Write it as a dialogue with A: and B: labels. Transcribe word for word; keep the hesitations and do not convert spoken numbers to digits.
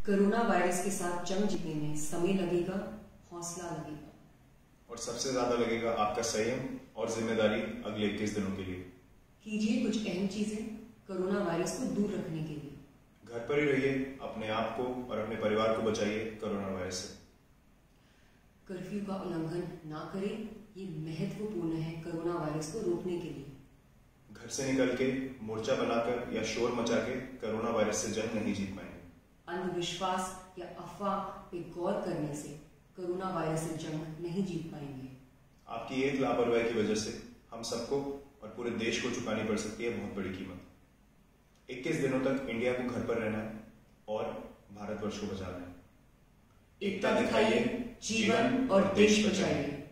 A: Corona virus के साथ जंग जीतने में समय लगेगा, हौसला लगेगा
B: और सबसे ज्यादा लगेगा आपका संयम और जिम्मेदारी अगले इक्कीस दिनों के लिए।
A: कीजिए कुछ अहम चीजें कोरोना वायरस को दूर रखने के लिए।
B: घर पर ही रहिए, अपने आप को और अपने परिवार को बचाइए कोरोना वायरस से।
A: कर्फ्यू का उल्लंघन ना करें, ये महत्वपूर्ण है कोरोना वायरस को रोकने के लिए।
B: घर से निकल के मोर्चा बनाकर या शोर मचा के कोरोना वायरस से जंग नहीं जीत पाएंगे।
A: अंधविश्वास या अफवाह पे गौर करने से कोरोना वायरस से जंग नहीं जीत पाएंगे।
B: आपकी एक लापरवाही की वजह से हम सबको और पूरे देश को चुकानी पड़ सकती है बहुत बड़ी कीमत। इक्कीस दिनों तक इंडिया को घर पर रहना है और भारतवर्ष को बचाना है।
A: एकता दिखाइए, जीवन और देश बचाइए।